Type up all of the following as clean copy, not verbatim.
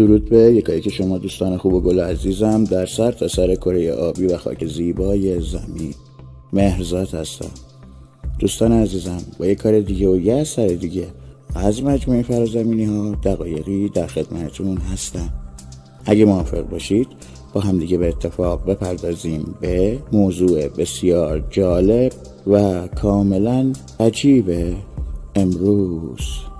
درود به یکایی که شما دوستان خوب و گل عزیزم در سر تا سر کره آبی و خاک زیبای زمین. مهرزاد هستم. دوستان عزیزم، با یک کار دیگه و یه اثر دیگه از مجموعه فرازمینی ها دقایقی در خدمتتون هستم. اگه موافق باشید با هم دیگه به اتفاق بپردازیم به موضوع بسیار جالب و کاملا عجیب امروز.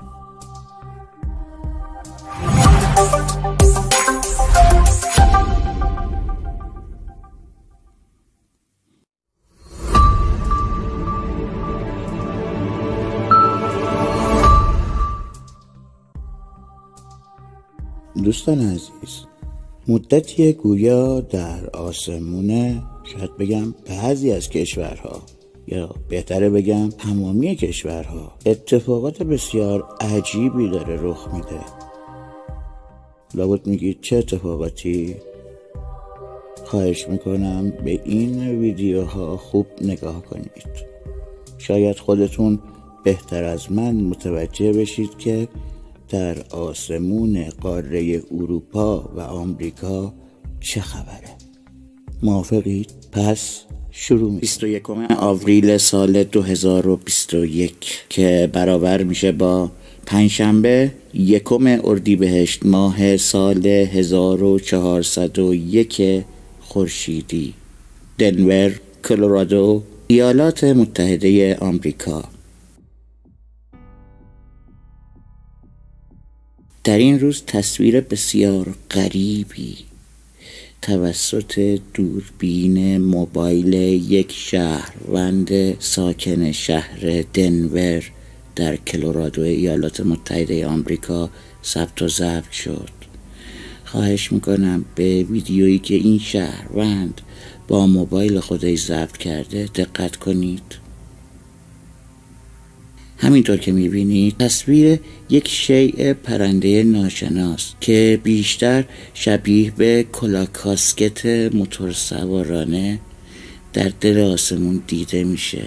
دوستان عزیز، مدتی گویا در آسمون شاید بگم بعضی از کشورها یا بهتره بگم تمامی کشورها اتفاقات بسیار عجیبی داره رخ میده. لابد میگید چه اتفاقاتی؟ خواهش میکنم به این ویدیوها خوب نگاه کنید. شاید خودتون بهتر از من متوجه بشید که در آسمون قاره اروپا و آمریکا چه خبره. موافقید؟ پس شروع می 21 آوریل سال 2021 که برابر میشه با پنجشنبه 1 اردیبهشت ماه سال 1401 خورشیدی، دنور، کلرادو، ایالات متحده آمریکا. در این روز تصویر بسیار غریبی توسط دوربین موبایل یک شهروند ساکن شهر دنور در کلرادو ایالات متحده آمریکا ثبت و ضبط شد. خواهش میکنم به ویدیویی که این شهروند با موبایل خودش ضبط کرده دقت کنید. همینطور که میبینید تصویر یک شیء پرنده ناشناس که بیشتر شبیه به کلاکاسکت موتورسوارانه در دل آسمون دیده میشه.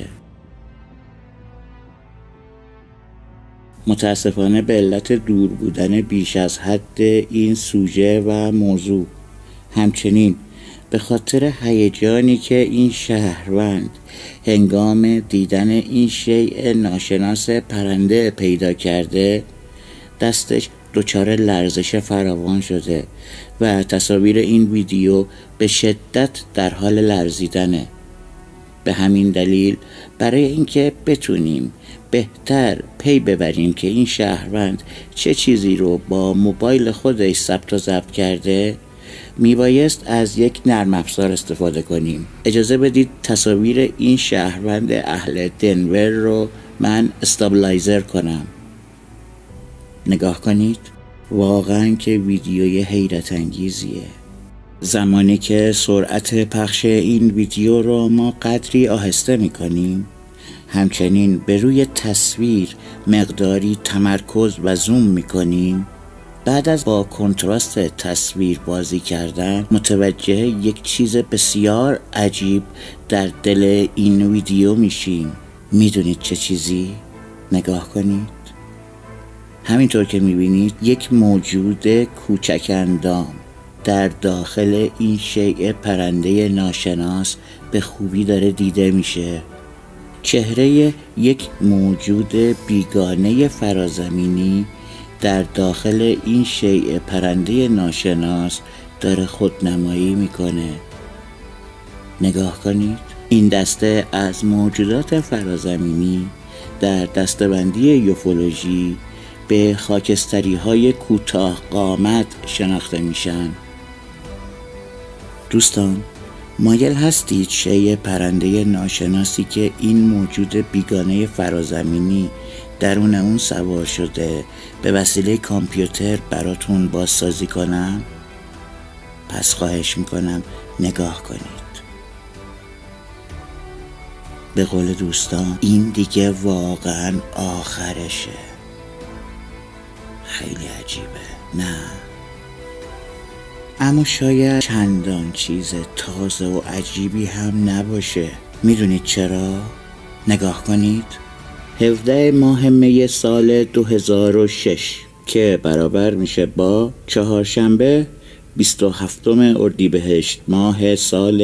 متاسفانه به علت دور بودن بیش از حد این سوژه و موضوع، همچنین به خاطر هیجانی که این شهروند هنگام دیدن این شیء ناشناس پرنده پیدا کرده، دستش دچار لرزش فراوان شده و تصاویر این ویدیو به شدت در حال لرزیدنه. به همین دلیل برای اینکه بتونیم بهتر پی ببریم که این شهروند چه چیزی رو با موبایل خودش ثبت و ضبط کرده، میبایست از یک نرم افزار استفاده کنیم. اجازه بدید تصاویر این شهروند اهل دنور رو من استابلایزر کنم. نگاه کنید. واقعا که ویدیوی حیرت انگیزیه. زمانی که سرعت پخش این ویدیو رو ما قدری آهسته میکنیم، همچنین به روی تصویر مقداری تمرکز و زوم میکنیم، بعد از با کنتراست تصویر بازی کردن متوجه یک چیز بسیار عجیب در دل این ویدیو میشیم. میدونید چه چیزی؟ نگاه کنید. همینطور که میبینید یک موجود کوچک اندام در داخل این شیء پرنده ناشناس به خوبی داره دیده میشه. چهره یک موجود بیگانه فرازمینی در داخل این شیء پرنده ناشناس داره خودنمایی میکنه. نگاه کنید. این دسته از موجودات فرازمینی در دسته‌بندی یوفولوژی به خاکستری های کوتاه قامت شناخته میشن. دوستان، مایل هستید شیء پرنده ناشناسی که این موجود بیگانه فرازمینی درون اون سوار شده به وسیله کامپیوتر براتون بازسازی کنم؟ پس خواهش میکنم نگاه کنید. به قول دوستان این دیگه واقعا آخرشه. خیلی عجیبه، نه؟ اما شاید چندان چیز تازه و عجیبی هم نباشه. میدونید چرا؟ نگاه کنید. 17 ماه می سال 2006 که برابر میشه با چهارشنبه 27 اردیبهشت ماه سال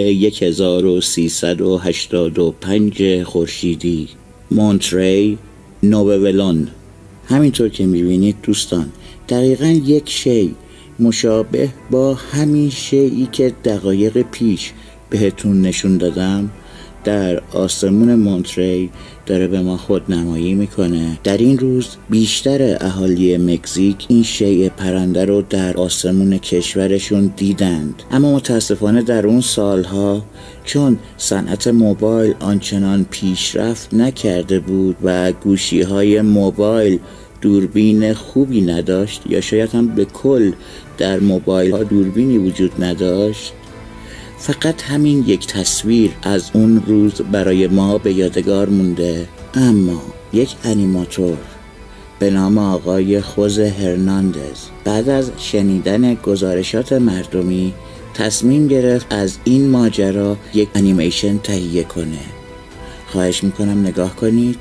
1385 خورشیدی، مونتری، نوولون. همینطور که میبینید دوستان، دقیقاً یک شی مشابه با همین شیئی که دقایق پیش بهتون نشون دادم در آسمون مونتری داره به ما خودنمایی میکنه. در این روز بیشتر اهالی مکزیک این شیء پرنده رو در آسمون کشورشون دیدند، اما متاسفانه در اون سالها چون صنعت موبایل آنچنان پیشرفت نکرده بود و گوشی‌های موبایل دوربین خوبی نداشت، یا شاید هم به کل در موبایل ها دوربینی وجود نداشت، فقط همین یک تصویر از اون روز برای ما به یادگار مونده. اما یک انیماتور به نام آقای خوزه هرناندز بعد از شنیدن گزارشات مردمی تصمیم گرفت از این ماجرا یک انیمیشن تهیه کنه. خواهش میکنم نگاه کنید.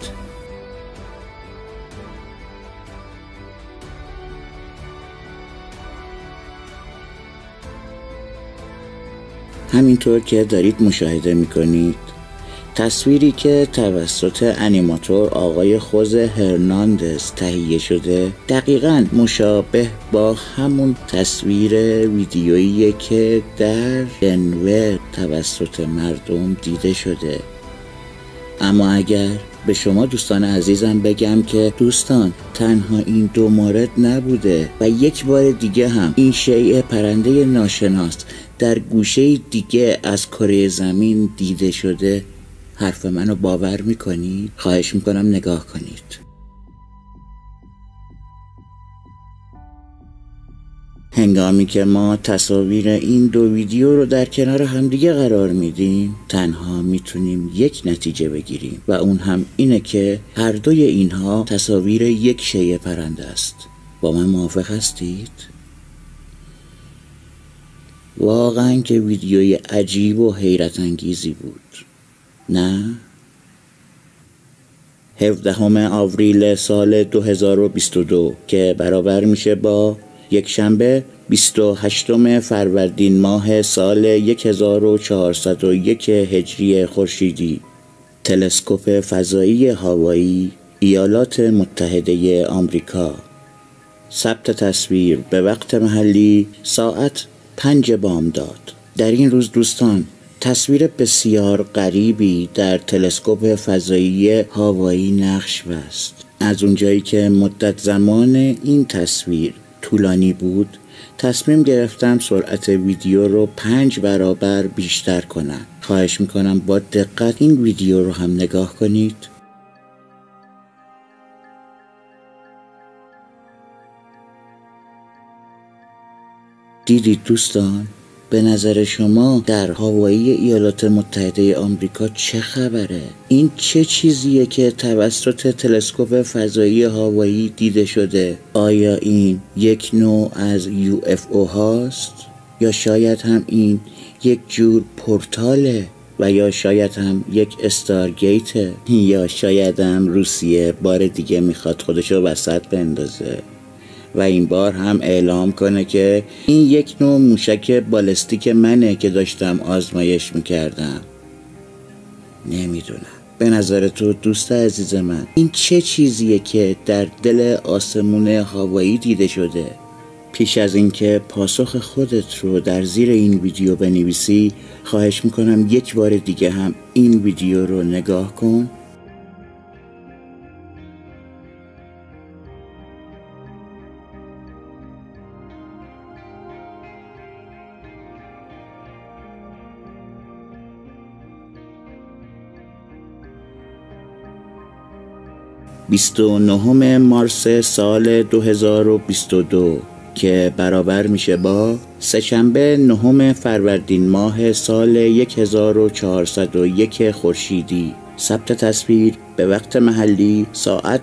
همینطور که دارید مشاهده میکنید، تصویری که توسط انیماتور آقای خوزه هرناندز تهیه شده دقیقاً مشابه با همون تصویر ویدیویی که در دنور توسط مردم دیده شده. اما اگر به شما دوستان عزیزم بگم که دوستان تنها این دو مورد نبوده و یک بار دیگه هم این شیء پرنده ناشناس در گوشه دیگه از کره زمین دیده شده، حرف منو باور میکنید؟ خواهش میکنم نگاه کنید. هنگامی که ما تصاویر این دو ویدیو رو در کنار همدیگه قرار میدیم، تنها میتونیم یک نتیجه بگیریم و اون هم اینه که هر دوی اینها تصاویر یک شیء پرنده است. با من موافق هستید؟ واقعا که ویدیوی عجیب و حیرت انگیزی بود، نه؟ 17 آوریل سال 2022 که برابر میشه با یک شنبه 28 فروردین ماه سال 1401 هجری خورشیدی، تلسکوپ فضایی هاوایی، ایالات متحده آمریکا. ثبت تصویر به وقت محلی ساعت 5 بامداد. در این روز دوستان تصویر بسیار غریبی در تلسکوپ فضایی هاوایی نقش بست. از اونجایی که مدت زمان این تصویر طولانی بود، تصمیم گرفتم سرعت ویدیو رو 5 برابر بیشتر کنم. خواهش میکنم با دقت این ویدیو رو هم نگاه کنید. دیدید دوستان؟ به نظر شما در هاوایی ایالات متحده آمریکا چه خبره؟ این چه چیزیه که توسط تلسکوپ فضایی هاوایی دیده شده؟ آیا این یک نوع از UFO هاست؟ یا شاید هم این یک جور پورتاله؟ و یا شاید هم یک استارگیته؟ یا شاید هم روسیه بار دیگه میخواد خودشو وسط بندازه و این بار هم اعلام کنه که این یک نوع موشک بالستیک منه که داشتم آزمایش میکردم. نمیدونم. به نظر تو دوست عزیز من این چه چیزیه که در دل آسمون هاوایی دیده شده؟ پیش از اینکه پاسخ خودت رو در زیر این ویدیو بنویسی، خواهش میکنم یک بار دیگه هم این ویدیو رو نگاه کن. بیست و نهم مارس سال 2022 که برابر میشه با سه‌شنبه 9 فروردین ماه سال 1401 خورشیدی. ثبت تصویر به وقت محلی ساعت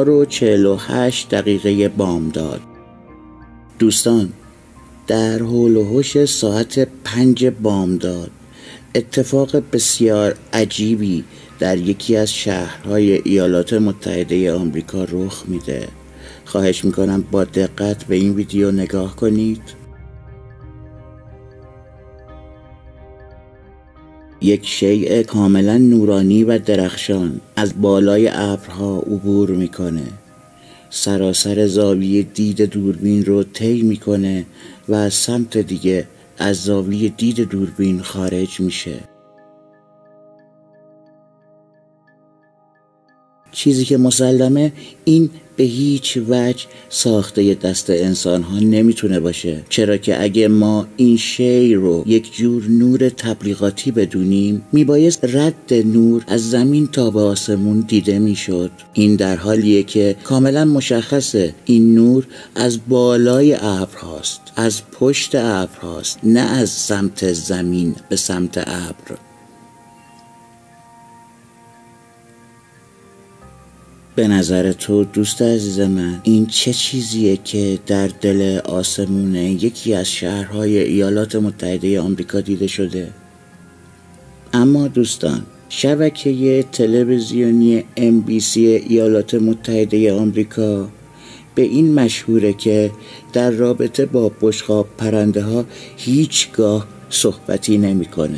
4:48 بامداد. دوستان در حول و حوش ساعت 5 بامداد اتفاق بسیار عجیبی در یکی از شهرهای ایالات متحده آمریکا رخ میده. خواهش میکنم با دقت به این ویدیو نگاه کنید. یک شیء کاملا نورانی و درخشان از بالای ابرها عبور میکنه، سراسر زاویه دید دوربین رو طی میکنه و از سمت دیگه از زاویه دید دوربین خارج میشه. چیزی که مسلمه این به هیچ وجه ساخته دست انسان ها نمیتونه باشه، چرا که اگه ما این شی رو یک جور نور تبلیغاتی بدونیم میبایست رد نور از زمین تا به آسمون دیده میشد. این در حالیه که کاملا مشخصه این نور از بالای ابرهاست، از پشت ابرهاست، نه از سمت زمین به سمت ابر. به نظر تو دوست عزیز من این چه چیزیه که در دل آسمون یکی از شهرهای ایالات متحده آمریکا دیده شده؟ اما دوستان، شبکه تلویزیونی NBC ایالات متحده آمریکا به این مشهوره که در رابطه با بشقاب پرنده ها هیچگاه صحبتی نمیکنه.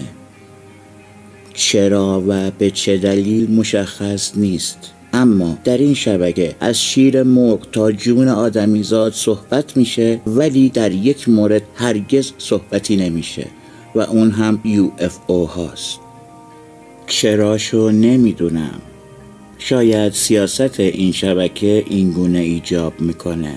چرا و به چه دلیل مشخص نیست، اما در این شبکه از شیر مرغ تا جون آدمیزاد صحبت میشه، ولی در یک مورد هرگز صحبتی نمیشه و اون هم UFO هاست. چراشو نمیدونم، شاید سیاست این شبکه اینگونه ایجاب میکنه.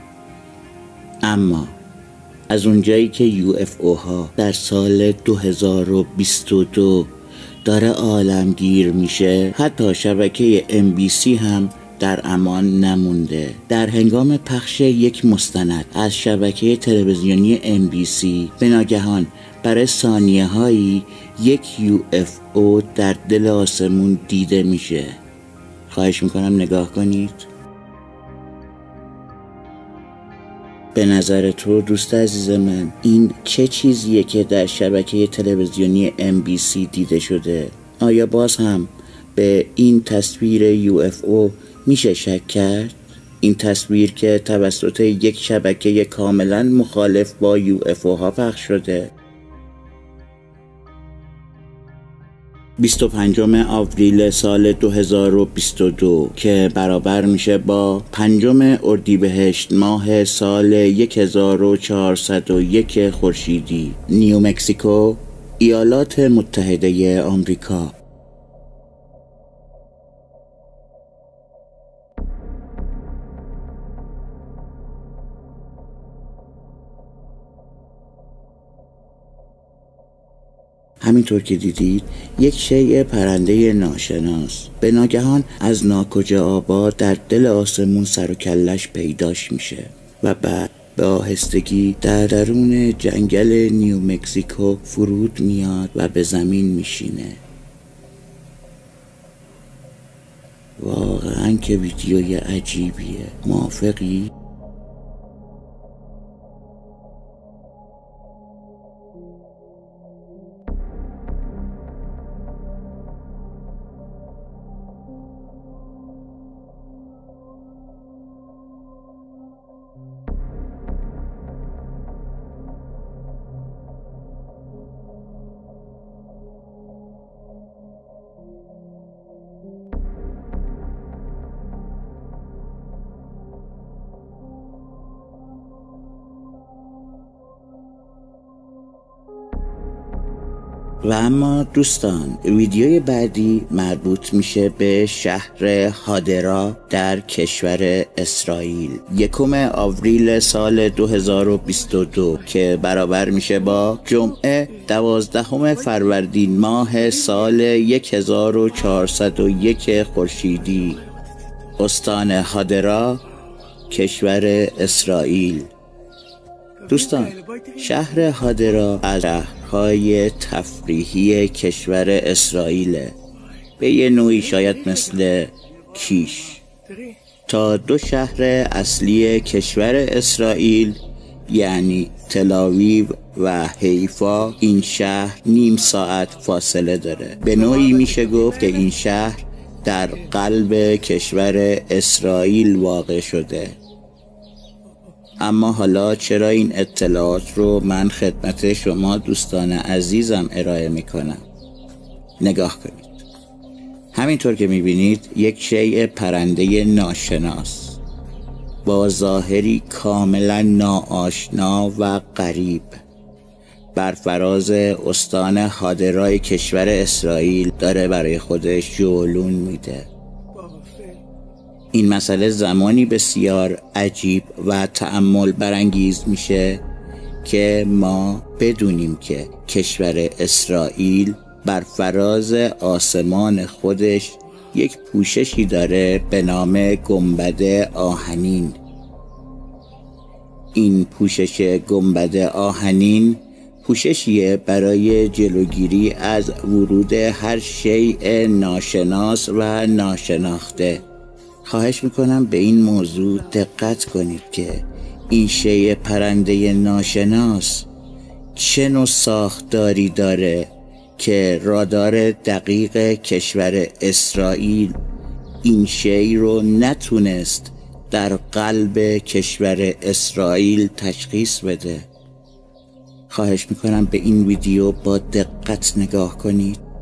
اما از اونجایی که UFO ها در سال 2022 داره عالمگیر میشه، حتی شبکه NBC هم در امان نمونده. در هنگام پخش یک مستند از شبکه تلویزیونی NBC به ناگهان برای ثانیه هایی یک UFO در دل آسمون دیده میشه. خواهش میکنم نگاه کنید. به نظر تو دوست عزیز من این چه چیزیه که در شبکه تلویزیونی NBC دیده شده؟ آیا باز هم به این تصویر UFO میشه شک کرد؟ این تصویر که توسط یک شبکه کاملا مخالف با UFO ها پخش شده. 25 آوریل سال 2022 که برابر میشه با 5 اردیبهشت ماه سال 1401 خورشیدی، نیومکزیکو، ایالات متحده آمریکا. همینطور که دیدید یک شیء پرنده ناشناس به ناگهان از ناکجا آباد در دل آسمون سر و کلش پیداش میشه و بعد به آهستگی در درون جنگل نیومکزیکو فرود میاد و به زمین میشینه. واقعا که ویدیوی عجیبیه، موافقی؟ و اما دوستان، ویدیوی بعدی مربوط میشه به شهر هادرا در کشور اسرائیل. 1 آوریل سال 2022 که برابر میشه با جمعه 12 فروردین ماه سال 1401 خورشیدی، استان هادرا، کشور اسرائیل. دوستان، شهر هادرا از شهرهای تفریحی کشور اسرائیل، به یه نوعی شاید مثل کیش. تا 2 شهر اصلی کشور اسرائیل یعنی تل‌آویو و حیفا این شهر نیم ساعت فاصله داره. به نوعی میشه گفت که این شهر در قلب کشور اسرائیل واقع شده. اما حالا چرا این اطلاعات رو من خدمت شما دوستان عزیزم ارائه میکنم؟ نگاه کنید. همینطور که میبینید یک شیء پرنده ناشناس با ظاهری کاملا ناآشنا و غریب بر فراز استان هادرای کشور اسرائیل داره برای خودش جولون میده. این مسئله زمانی بسیار عجیب و تأمل برانگیز میشه که ما بدونیم که کشور اسرائیل بر فراز آسمان خودش یک پوششی داره به نام گنبد آهنین. این پوشش گنبد آهنین پوششیه برای جلوگیری از ورود هر شیء ناشناس و ناشناخته. خواهش میکنم به این موضوع دقت کنید که این شیء پرنده ناشناس چه نوع ساختاری داره که رادار دقیق کشور اسرائیل این شیء رو نتونست در قلب کشور اسرائیل تشخیص بده. خواهش میکنم به این ویدیو با دقت نگاه کنید.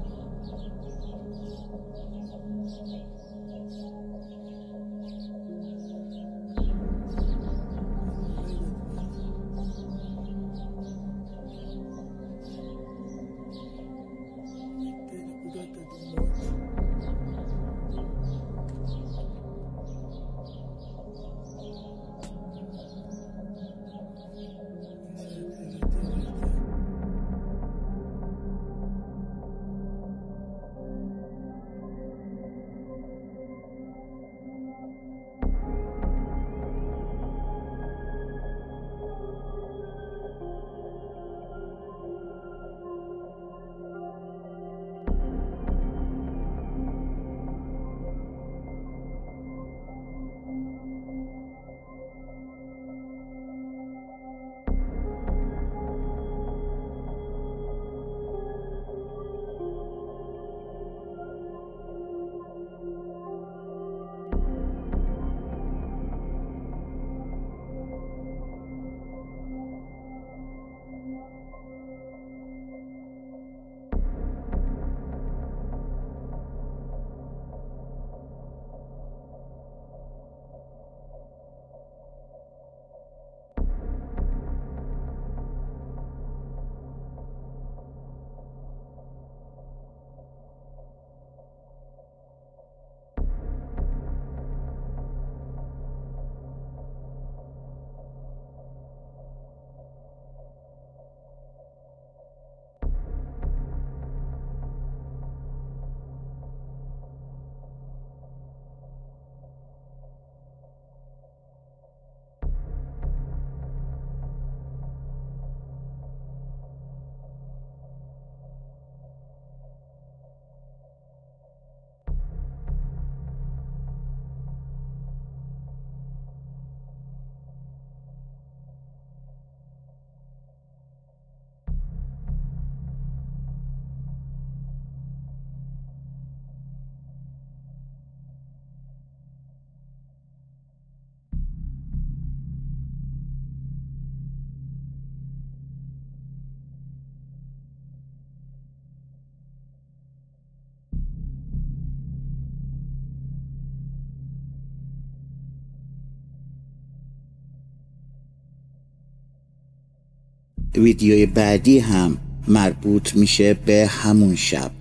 ویدیوی بعدی هم مربوط میشه به همون شب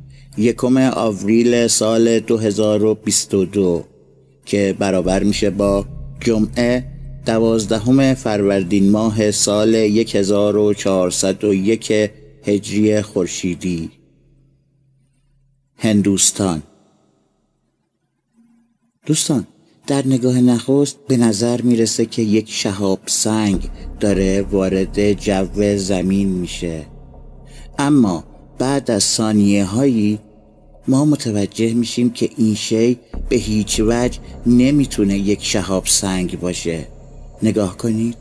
1 آوریل سال 2022 که برابر میشه با جمعه 12 فروردین ماه سال 1401 هجری خورشیدی، هندوستان. دوستان، در نگاه نخست به نظر میرسه که یک شهاب سنگ داره وارد جو زمین میشه، اما بعد از ثانیه هایی ما متوجه میشیم که این شی به هیچ وجه نمیتونه یک شهاب سنگ باشه. نگاه کنید.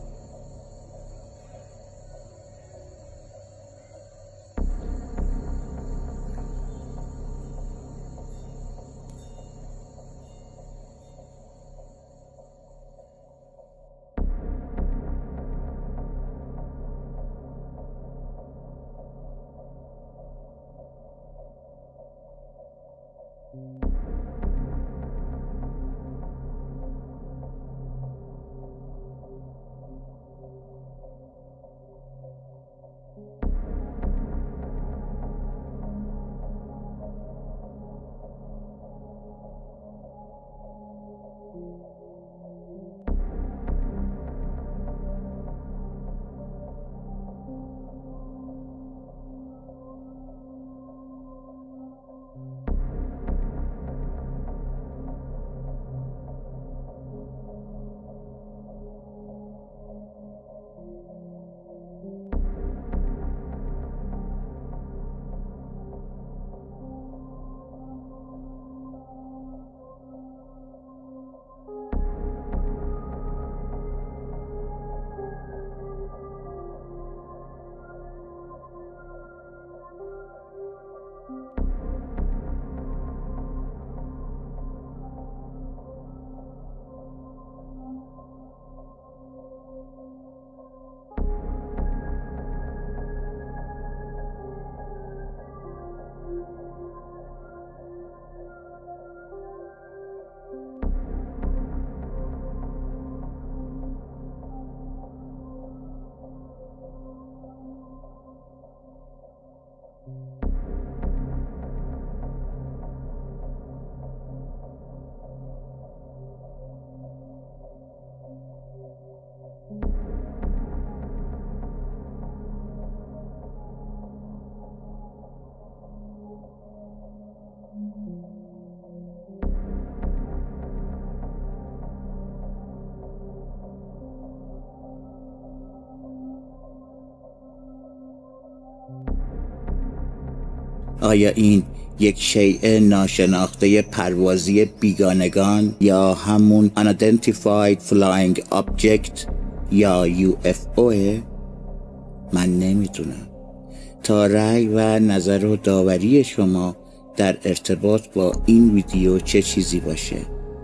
آیا این یک شیء ناشناخته پروازی بیگانگان یا همون Unidentified Flying Object یا UFO؟ من نمیدونم. تا رأی و نظر و داوری شما در ارتباط با این ویدیو چه چیزی باشه.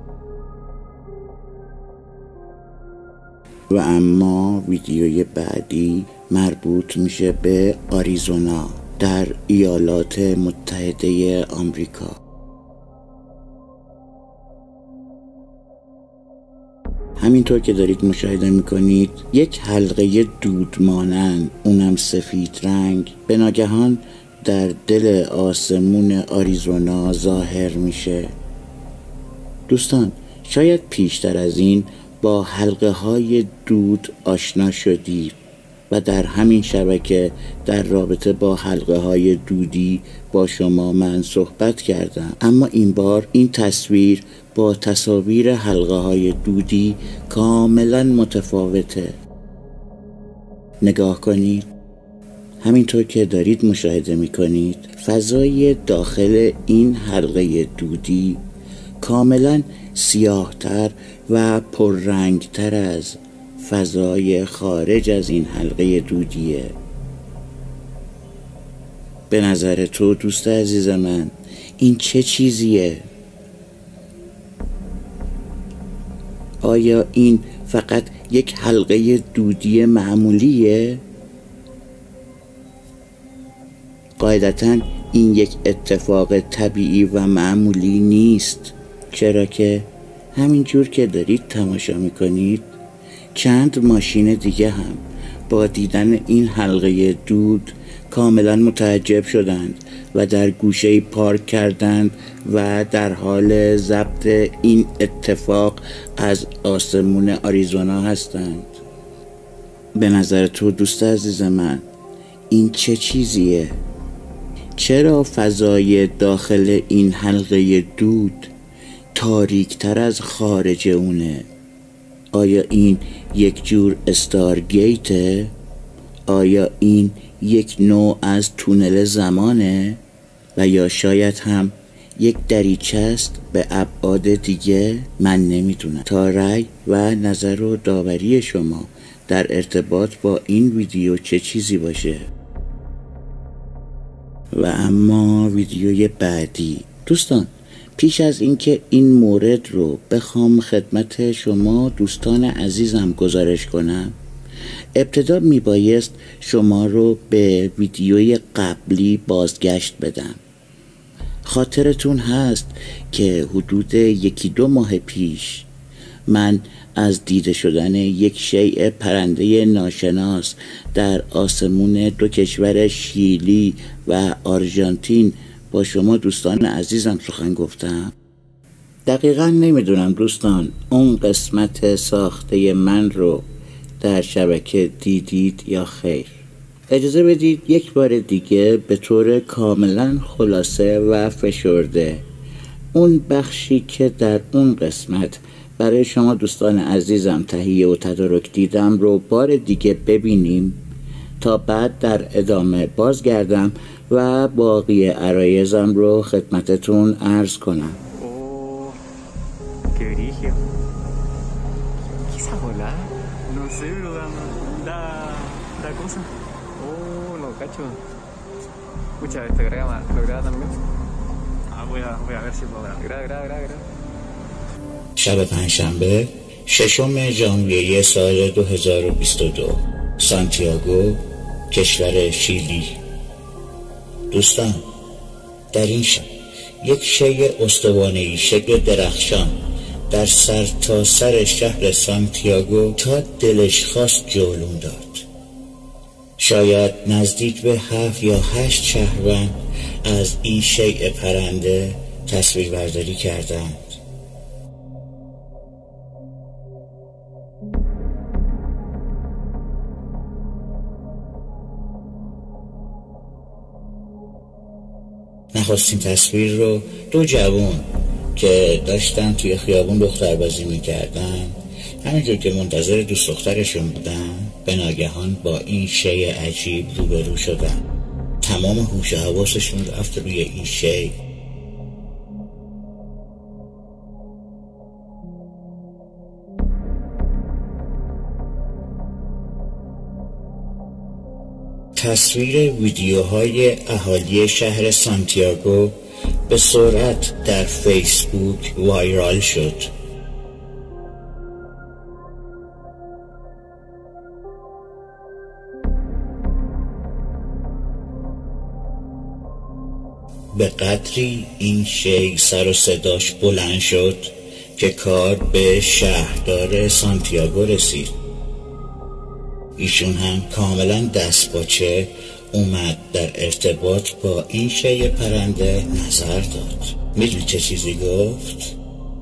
و اما ویدیوی بعدی مربوط میشه به آریزونا در ایالات متحده آمریکا. همینطور که دارید مشاهده میکنید یک حلقه دود مانند، اونم سفید رنگ، به ناگهان در دل آسمون آریزونا ظاهر میشه. دوستان، شاید پیشتر از این با حلقه های دود آشنا شدید و در همین شبکه در رابطه با حلقه های دودی با شما من صحبت کردم، اما این بار این تصویر با تصاویر حلقه های دودی کاملا متفاوته. نگاه کنید. همینطور که دارید مشاهده میکنید فضای داخل این حلقه دودی کاملا سیاهتر و پررنگتر از فضای خارج از این حلقه دودیه. به نظر تو دوست عزیز من این چه چیزیه؟ آیا این فقط یک حلقه دودی معمولیه؟ قاعدتاً این یک اتفاق طبیعی و معمولی نیست، چرا که همینجور که دارید تماشا میکنید چند ماشین دیگه هم با دیدن این حلقه دود کاملا متعجب شدند و در گوشه پارک کردند و در حال ضبط این اتفاق از آسمون آریزونا هستند. به نظر تو دوست عزیز من این چه چیزیه؟ چرا فضای داخل این حلقه دود تاریکتر از خارج اونه؟ آیا این یک جور استارگیته؟ آیا این یک نوع از تونل زمانه؟ و یا شاید هم یک دریچه است به ابعاد دیگه؟ من نمیدونم. تا رأی و نظر و داوری شما در ارتباط با این ویدیو چه چیزی باشه. و اما ویدیوی بعدی. دوستان، پیش از اینکه این مورد رو بخوام خدمت شما دوستان عزیزم گزارش کنم، ابتدا میبایست شما رو به ویدیوی قبلی بازگشت بدم. خاطرتون هست که حدود 1-2 ماه پیش من از دیده شدن یک شیء پرنده ناشناس در آسمون 2 کشور شیلی و آرژانتین با شما دوستان عزیزم سخن گفتم؟ دقیقا نمیدونم دوستان اون قسمت ساخته من رو در شبکه دیدید یا خیر. اجازه بدید یک بار دیگه به طور کاملا خلاصه و فشرده اون بخشی که در اون قسمت برای شما دوستان عزیزم تهیه و تدارک دیدم رو بار دیگه ببینیم تا بعد در ادامه بازگردم و باقی عرایزم رو خدمتتون عرض کنم. شب پنجشنبه 6 ژانویه سال 2022 سانتیاگو، کشور شیلی. دوستان، در این شب یک شیء استوانه‌ای شکل درخشان در سر تا سر شهر سانتیاگو تا دلش خواست جولون داد. شاید نزدیک به 7 یا 8 شهروند از این شیء پرنده تصویر برداری کردند. نخستین تصویر رو 2 جوان که داشتن توی خیابون دختربازی میکردن، همینجور که منتظر دوست دخترشون بودن، به ناگهان با این شیء عجیب روبرو شدن. تمام هوش و حواسشون رفته روی این شی. تصویر ویدیوهای اهالی شهر سانتیاگو به سرعت در فیسبوک وایرال شد. به قدری این شی سر و صداش بلند شد که کار به شهردار سانتیاگو رسید. ایشون هم کاملا دستپاچه اومد در ارتباط با این شی پرنده نظر داد. میدونی چه چیزی گفت؟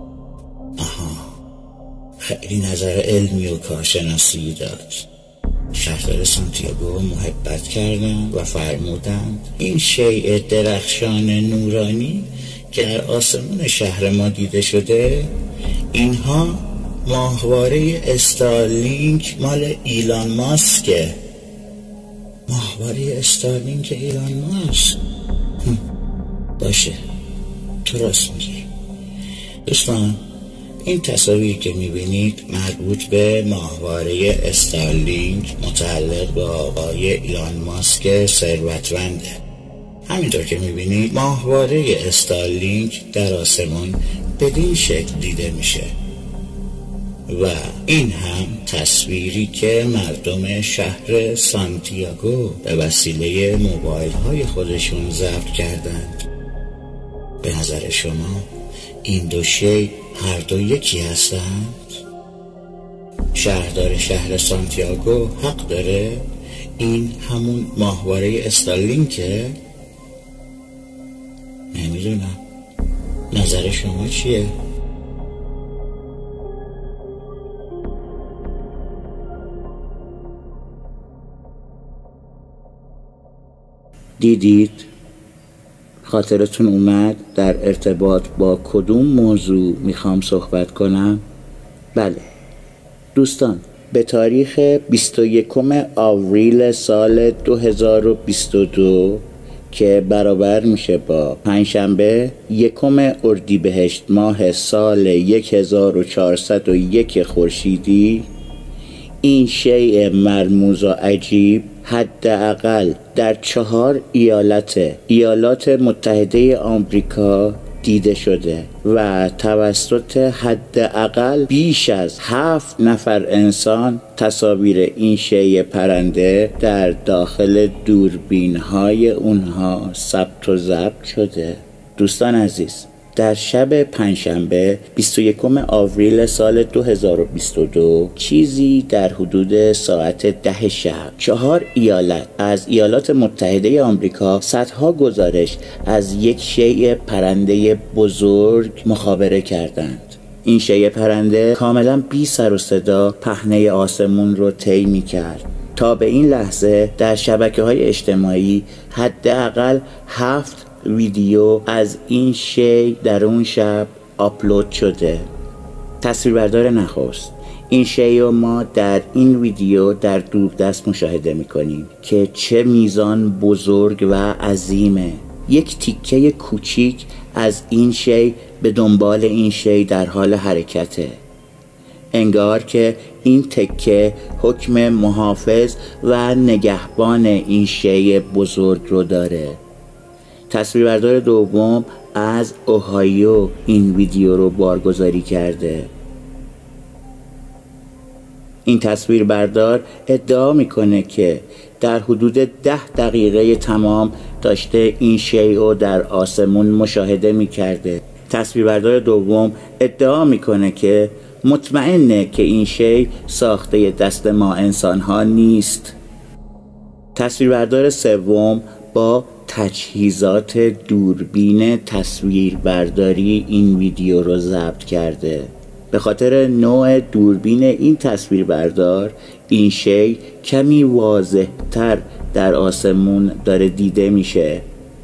خیلی نظر علمی و کارشناسی داد. شهردار سانتیاگو محبت کردند و فرمودند این شیء درخشان نورانی که در آسمون شهر ما دیده شده، اینها ماهواره استارلینک مال ایلان ماسکه. ماهواره استارلینک ایلان ماسک. باشه، تو راست میگی. دوستان، این تصاویر که میبینید مربوط به ماهواره استارلینک متعلق به آقای ایلان ماسک ثروتمنده. همینطور که میبینید ماهواره استارلینک در آسمان بدین شکل دیده میشه و این هم تصویری که مردم شهر سانتیاگو به وسیله موبایل های خودشون ضبط کردند. به نظر شما این دو شی هر دو یکی هستند؟ شهردار شهر سانتیاگو حق داره؟ این همون ماهواره استارلینکه؟ نمیدونم، نظر شما چیه؟ دیدید؟ خاطرتون اومد در ارتباط با کدوم موضوع میخوام صحبت کنم؟ بله دوستان، به تاریخ 21 آوریل سال 2022 که برابر میشه با پنجشنبه 1 اردیبهشت ماه سال 1401 خورشیدی، این شیء مرموز و عجیب حداقل در 4 ایالات متحده آمریکا دیده شده و توسط حداقل بیش از 7 نفر انسان تصاویر این شیء پرنده در داخل دوربین‌های اونها ثبت و ضبط شده. دوستان عزیز، در شب پنجشنبه 21 آوریل سال 2022 چیزی در حدود ساعت 10 شب 4 ایالت از ایالات متحده آمریکا صدها گزارش از یک شیء پرنده بزرگ مخابره کردند. این شیء پرنده کاملا بی سر و صدا پهنه آسمون رو طی می‌کرد. تا به این لحظه در شبکه‌های اجتماعی حداقل 7 ویدیو از این شی در اون شب آپلود شده. تصویربردار نخست، این شی رو ما در این ویدیو در دوردست مشاهده میکنیم که چه میزان بزرگ و عظیمه. یک تیکه کوچیک از این شی به دنبال این شی در حال حرکته. انگار که این تکه حکم محافظ و نگهبان این شی بزرگ رو داره. تصویربردار دوم از اوهایو این ویدیو رو بارگذاری کرده. این تصویربردار ادعا میکنه که در حدود 10 دقیقه تمام داشته این شی رو در آسمون مشاهده میکرده. تصویربردار دوم ادعا میکنه که مطمئنه که این شی ساخته دست ما انسان ها نیست. تصویربردار سوم با تجهیزات دوربین تصویربرداری این ویدیو رو ضبط کرده. به خاطر نوع دوربین این تصویربردار این شی کمی واضح تر در آسمون داره دیده میشه.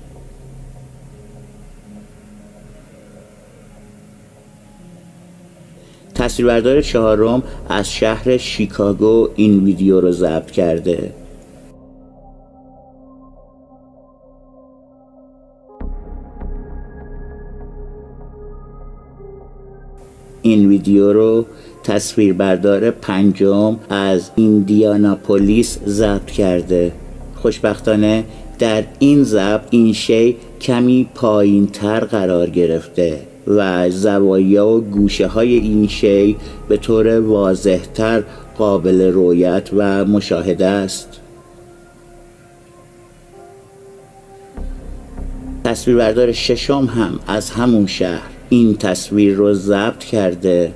تصویربردار چهارم از شهر شیکاگو این ویدیو رو ضبط کرده. این ویدیو رو تصویربردار پنجم از ایندیاناپولیس ضبط کرده. خوشبختانه در این ضبط این شی کمی پایین تر قرار گرفته و زوایا و گوشه های این شی به طور واضح تر قابل رؤیت و مشاهده است. تصویربردار ششم هم از همون شهر این تصویر رو ضبط کرده.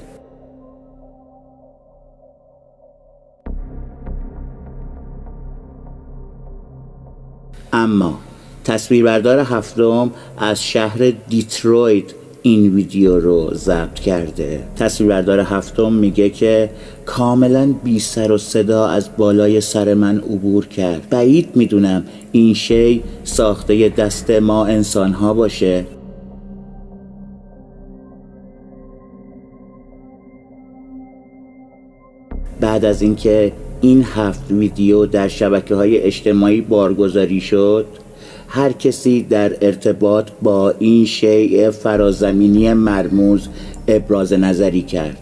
اما تصویربردار هفتم از شهر دیترویت این ویدیو رو ضبط کرده. تصویربردار هفتم میگه که کاملا بی سر و صدا از بالای سر من عبور کرد. بعید میدونم این شی ساخته دست ما انسان ها باشه. بعد از اینکه این 7 ویدیو در شبکه‌های اجتماعی بارگذاری شد، هر کسی در ارتباط با این شیء فرازمینی مرموز ابراز نظری کرد.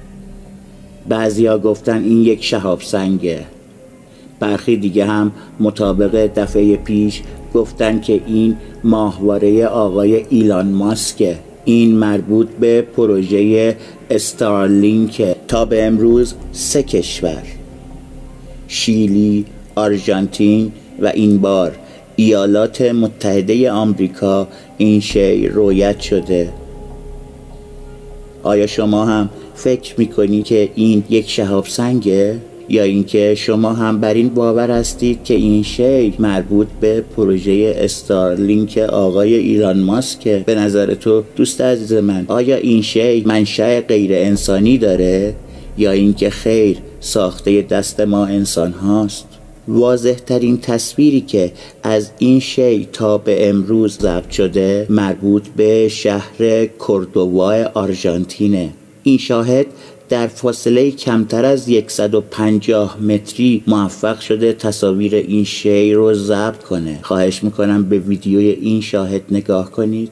بعضیا گفتن این یک شهاب سنگه. برخی دیگه هم مطابق دفعه پیش گفتن که این ماهواره آقای ایلان ماسکه. این مربوط به پروژه استارلینک. تا به امروز 3 کشور، شیلی، آرژانتین و این بار ایالات متحده آمریکا، این شی رؤیت شده. آیا شما هم فکر میکنید که این یک شهاب سنگه؟ یا اینکه شما هم بر این باور هستید که این شی مربوط به پروژه استارلینک آقای ایلان ماسکه؟ به نظر تو دوست عزیز من، آیا این شی منشأ غیر انسانی داره یا اینکه خیر ساخته دست ما انسان هاست؟ واضح ترین تصویری که از این شی تا به امروز ضبط شده مربوط به شهر کوردووا آرژانتینه. این شاهد در فاصله کمتر از 150 متری موفق شده تصاویر این شی رو ضبط کنه. خواهش میکنم به ویدیوی این شاهد نگاه کنید.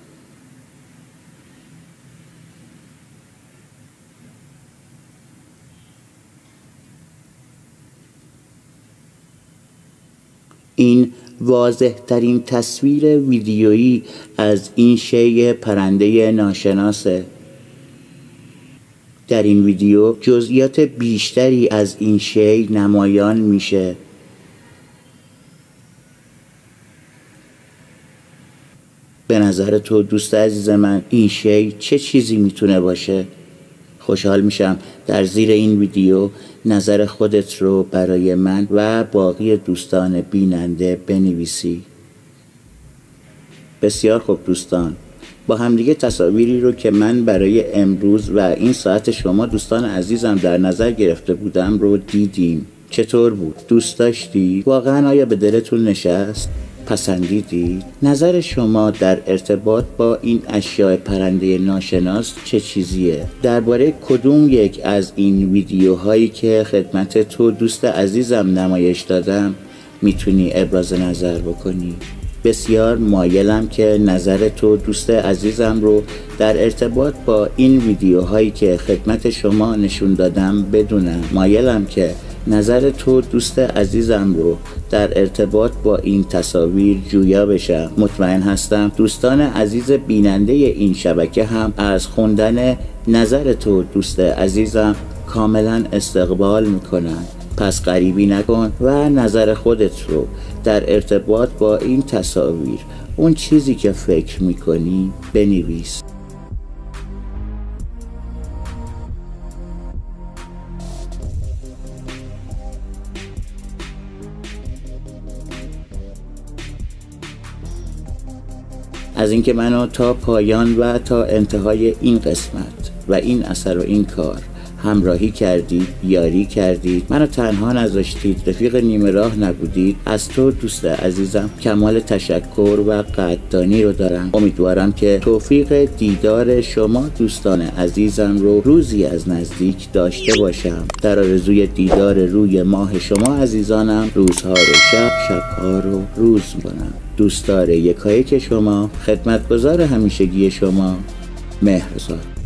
این واضح ترین تصویر ویدیویی از این شی پرنده ناشناسه. در این ویدیو جزئیات بیشتری از این شی نمایان میشه. به نظر تو دوست عزیز من این شی چه چیزی میتونه باشه؟ خوشحال میشم در زیر این ویدیو نظر خودت رو برای من و باقی دوستان بیننده بنویسی. بسیار خوب دوستان، با همدیگه تصاویری رو که من برای امروز و این ساعت شما دوستان عزیزم در نظر گرفته بودم رو دیدیم. چطور بود؟ دوست داشتی؟ واقعا آیا به دلتون نشست؟ پسندیدید؟ نظر شما در ارتباط با این اشیاء پرنده ناشناس چه چیزیه؟ درباره کدوم یک از این ویدیوهایی که خدمت تو دوست عزیزم نمایش دادم میتونی ابراز نظر بکنی؟ بسیار مایلم که نظر تو دوست عزیزم رو در ارتباط با این ویدیوهایی که خدمت شما نشون دادم بدونم. مایلم که نظر تو دوست عزیزم رو در ارتباط با این تصاویر جویا بشم. مطمئن هستم دوستان عزیز بیننده این شبکه هم از خوندن نظر تو دوست عزیزم کاملا استقبال میکنن. پس غریبی نکن و نظر خودت رو در ارتباط با این تصاویر، اون چیزی که فکر میکنی بنویس. از اینکه منو تا پایان و تا انتهای این قسمت و این اثر و این کار همراهی کردید، یاری کردید، منو تنها نذاشتید، رفیق نیمه راه نبودید، از تو دوست عزیزم کمال تشکر و قدردانی رو دارم. امیدوارم که توفیق دیدار شما دوستان عزیزم رو روزی از نزدیک داشته باشم. در آرزوی دیدار روی ماه شما عزیزانم روزها رو شب، شبها رو روز میکنم. دوستدار یکایک شما، خدمتگزار همیشگی شما، مهرزاد.